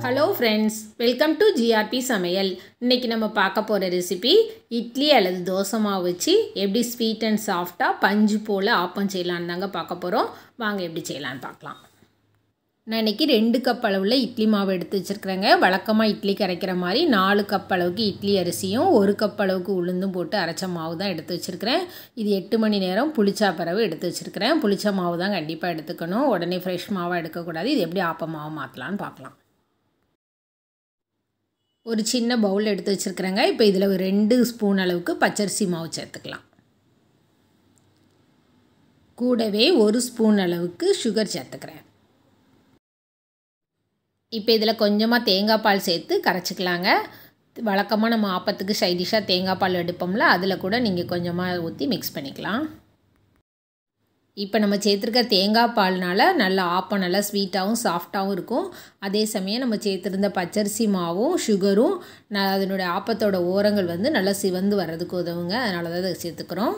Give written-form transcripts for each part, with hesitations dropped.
Hello friends, welcome to GRP சமையல். இன்றைக்கி நம்ம பார்க்க போகிற ரெசிபி இட்லி அல்லது தோசை மாவு வச்சு எப்படி ஸ்வீட் அண்ட் சாஃப்டாக பஞ்சு போல் ஆப்பம் செய்யலான்னு தாங்க பார்க்க போகிறோம். வாங்க எப்படி செய்யலான்னு பார்க்கலாம். நான் இன்றைக்கி 2 கப் அளவில் இட்லி மாவு எடுத்து வச்சுருக்கிறேங்க. வழக்கமாக இட்லி கரைக்கிற மாதிரி 4 கப் அளவுக்கு இட்லி அரிசியும் 1 கப் அளவுக்கு உளுந்தும் போட்டு அரைச்ச மாவு தான் எடுத்து வச்சுருக்கிறேன். இது 8 மணி நேரம் புளிச்சா பிறகு எடுத்து வச்சுருக்கிறேன். புளிச்ச மாவு தான் கண்டிப்பாக எடுத்துக்கணும். உடனே ஃப்ரெஷ் மாவாக எடுக்கக்கூடாது. இது எப்படி ஆப்ப மாவு மாற்றலான்னு பார்க்கலாம். ஒரு சின்ன பவுல் எடுத்து வச்சுருக்கிறேங்க. இப்போ இதில் ஒரு 2 ஸ்பூன் அளவுக்கு பச்சரிசி மாவு சேர்த்துக்கலாம். கூடவே 1 ஸ்பூன் அளவுக்கு சுகர் சேர்த்துக்கிறேன். இப்போ இதில் கொஞ்சமாக தேங்காய் பால் சேர்த்து கரைச்சிக்கலாங்க. வழக்கமாக நம்ம ஆப்பத்துக்கு சைடிஷாக தேங்காய் பால் எடுப்போம்ல, அதில் கூட நீங்கள் கொஞ்சமாக ஊற்றி மிக்ஸ் பண்ணிக்கலாம். இப்போ நம்ம சேர்த்துருக்க தேங்காய் பால்னால் நல்லா ஆப்பம் நல்லா ஸ்வீட்டாகவும் சாஃப்டாகவும் இருக்கும். அதே சமயம் நம்ம சேர்த்துருந்த பச்சரிசி மாவும் சுகரும் அதனுடைய ஆப்பத்தோட ஓரங்கள் நல்லா சிவந்து வர்றதுக்கு உதவுங்க. அதனால தான் அதை சேர்த்துக்கிறோம்.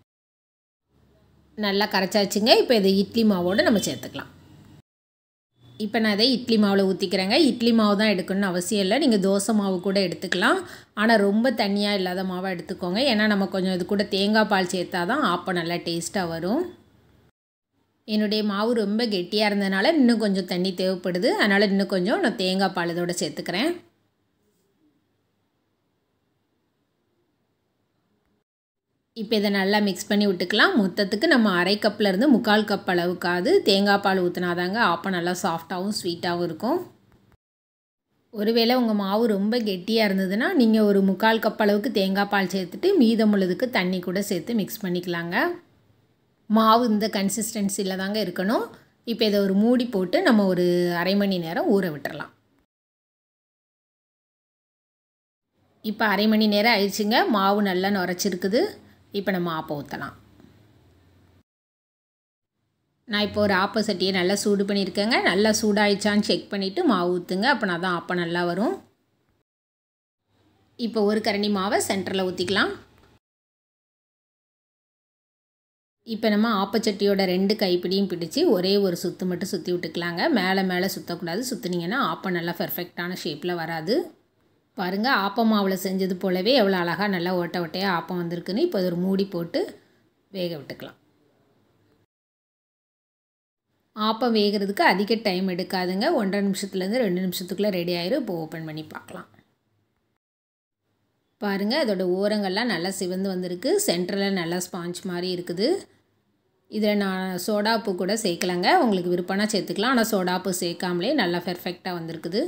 நல்லா கரைச்சாச்சுங்க. இப்போ இதை இட்லி மாவோடு நம்ம சேர்த்துக்கலாம். இப்போ நான் இதை இட்லி மாவில் ஊற்றிக்கிறேங்க. இட்லி மாவு தான் எடுக்கணும்னு அவசியம் இல்லை. நீங்கள் தோசை மாவு கூட எடுத்துக்கலாம். ஆனால் ரொம்ப தண்ணியாக இல்லாத மாவாக எடுத்துக்கோங்க. ஏன்னா நம்ம கொஞ்சம் இது கூட தேங்காய் பால் சேர்த்தா தான் ஆப்பம் நல்லா டேஸ்ட்டாக வரும். என்னுடைய மாவு ரொம்ப கெட்டியாக இருந்ததுனால இன்னும் கொஞ்சம் தண்ணி தேவைப்படுது. அதனால் இன்னும் கொஞ்சம் நான் தேங்காய் பால் இதோட சேர்த்துக்கிறேன். இப்போ இதை நல்லா மிக்ஸ் பண்ணி விட்டுக்கலாம். மொத்தத்துக்கு நம்ம அரை கப்லேருந்து 3/4 கப் அளவுக்காவது தேங்காய் பால் ஊற்றினாதாங்க ஆப்பம் நல்லா சாஃப்டாகவும் ஸ்வீட்டாகவும் இருக்கும். ஒருவேளை உங்கள் மாவு ரொம்ப கெட்டியாக இருந்ததுன்னா நீங்கள் ஒரு 3/4 கப் அளவுக்கு தேங்காய் பால் சேர்த்துட்டு மீதமுள்ளதுக்கு தண்ணி கூட சேர்த்து மிக்ஸ் பண்ணிக்கலாங்க. மாவு இந்த கன்சிஸ்டன்சியில் தாங்க இருக்கணும். இப்போ இதை ஒரு மூடி போட்டு நம்ம ஒரு அரை மணி நேரம் ஊற விட்டுறலாம். இப்போ அரை மணி நேரம் ஆயிடுச்சுங்க. மாவு நல்லா நுரைச்சிருக்குது. இப்போ நம்ம ஆப்பம் ஊற்றலாம். நான் இப்போ ஒரு ஆப்ப சட்டியை நல்லா சூடு பண்ணியிருக்கேங்க. நல்லா சூடாயிடுச்சான்னு செக் பண்ணிவிட்டு மாவு ஊற்றுங்க. அப்போ நான் தான் ஆப்பம் நல்லா வரும். இப்போ ஒரு கரண்டி மாவை சென்டரில் ஊற்றிக்கலாம். இப்போ நம்ம ஆப்பச்சட்டியோட 2 கைப்பிடியும் பிடிச்சி ஒரே ஒரு சுற்று மட்டும் சுற்றி விட்டுக்கலாங்க. மேலே சுற்றக்கூடாது. சுற்றுனீங்கன்னா ஆப்பம் நல்லா பெர்ஃபெக்டான ஷேப்பில் வராது. பாருங்கள், ஆப்ப மாவில் செஞ்சது போலவே எவ்வளோ அழகாக நல்லா ஓட்டையாக ஆப்பம் வந்திருக்குன்னு. இப்போ ஒரு மூடி போட்டு வேக விட்டுக்கலாம். ஆப்பம் வேகிறதுக்கு அதிக டைம் எடுக்காதுங்க. 1.5 நிமிஷத்துலேருந்து 2 நிமிஷத்துக்குள்ளே ரெடி ஆயிரும். இப்போ ஓப்பன் பண்ணி பார்க்கலாம். பாருங்கள், அதோட ஓரங்கள்லாம் நல்லா சிவந்து வந்திருக்கு. சென்டரில் நல்லா ஸ்பாஞ்ச் மாதிரி இருக்குது. இதில் நான் சோடாப்பு கூட சேர்க்கலைங்க. உங்களுக்கு விருப்பம்னா சேர்த்துக்கலாம். ஆனால் சோடாப்பு சேர்க்காமலே நல்லா பெர்ஃபெக்டாக வந்திருக்குது.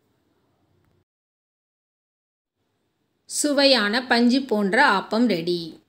சுவையான பஞ்சு போன்ற ஆப்பம் ரெடி.